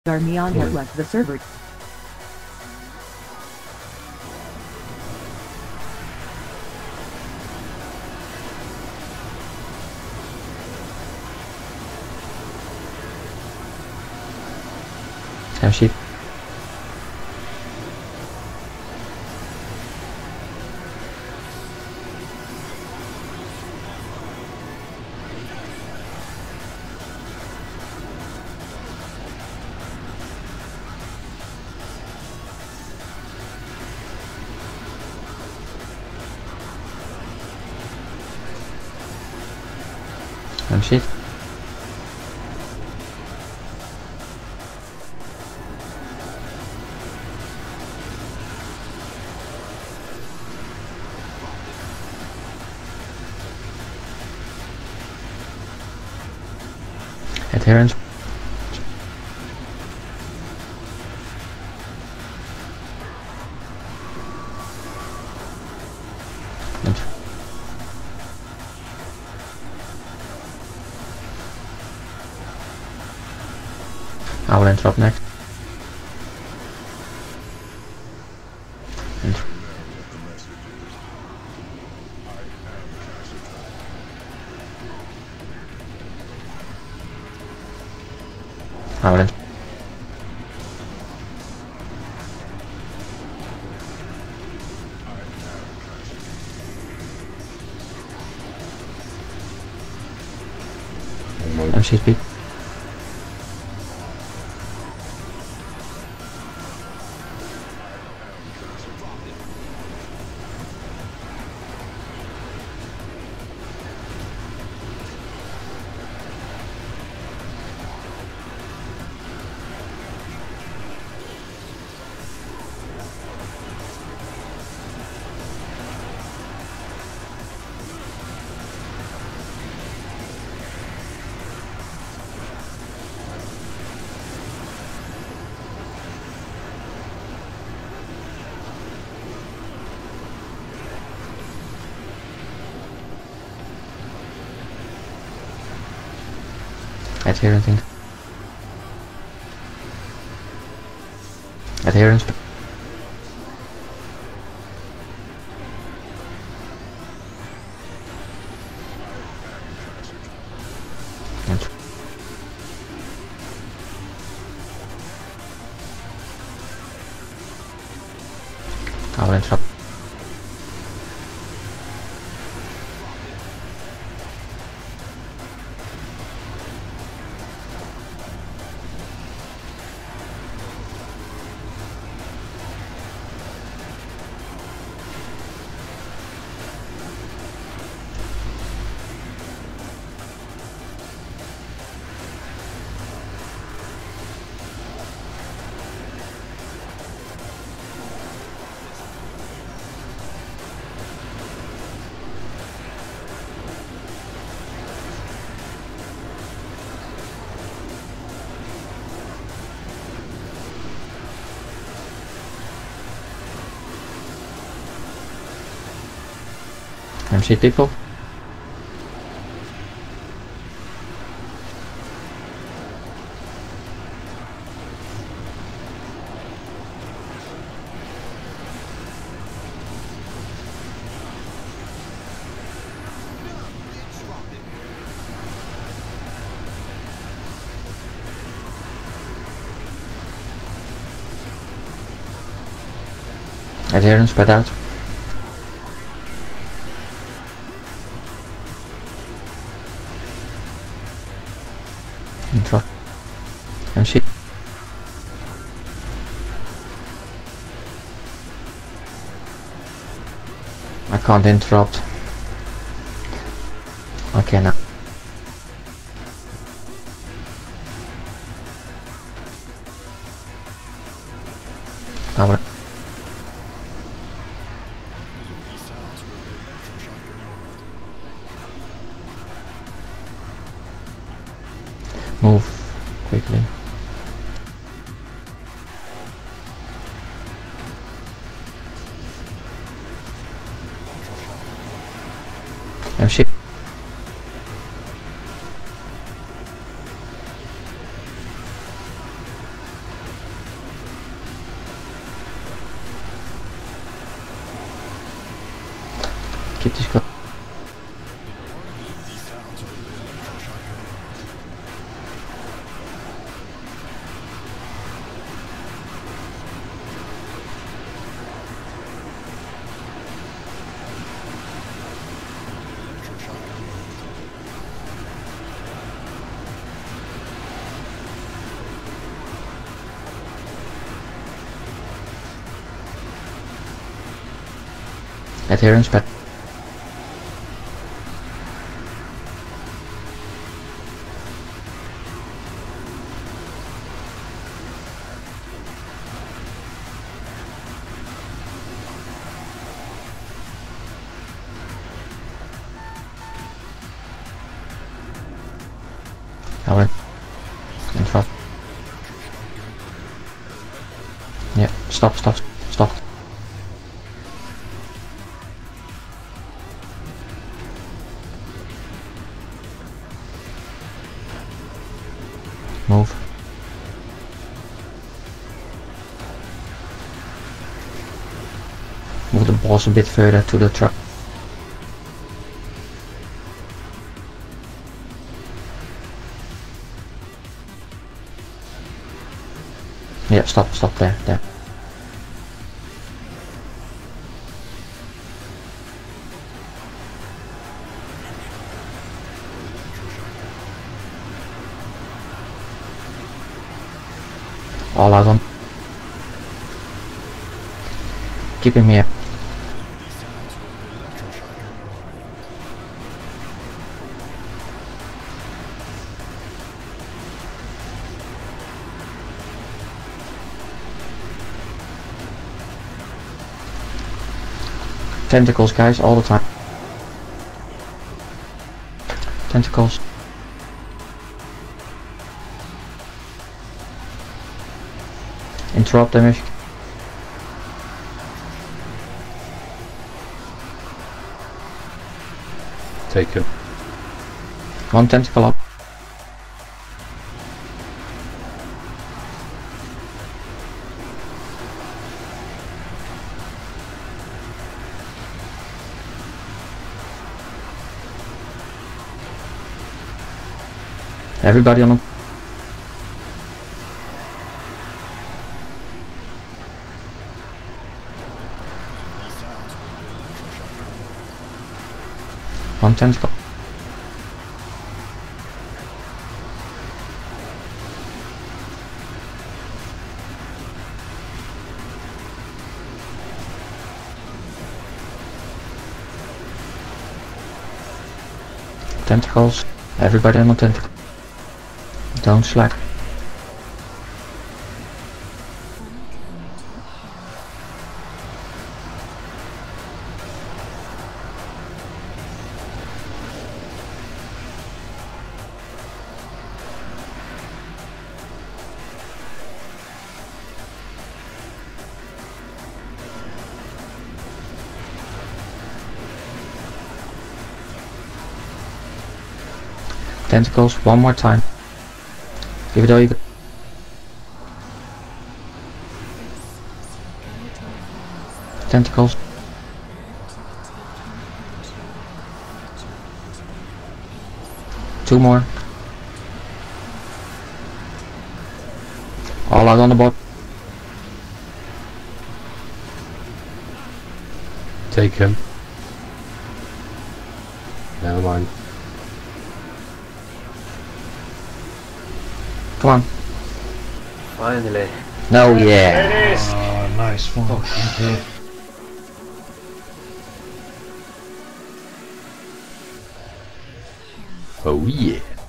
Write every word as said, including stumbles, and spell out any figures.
Darmian has left the server. Have she? Have she? Adherence. I will interrupt next. Inter I will interrupt. M C speak. Adherence. Adherence. I will interrupt. M C people. Adherence spread out. Interrupt. M C. I can't interrupt. Okay now. I will. Move quickly. M C. Keep this going. Adherence back. Alright. In front. Yeah, stop, stop, stop. Move. Move the balls a bit further to the truck. Yeah, stop, stop there, there. All out on. Keep him here. Tentacles, guys, all the time. Tentacles. Interrupt them if you can. Take him. One tentacle up. Everybody on them. One tentacle. Tentacles. Everybody on the tentacle. Don't slack. Tentacles one more time. Give it all you got. Tentacles. Two more. All out on the board. Take him. Never mind. Come on. Finally. No, yeah. Oh, nice one. Oh, Oh yeah.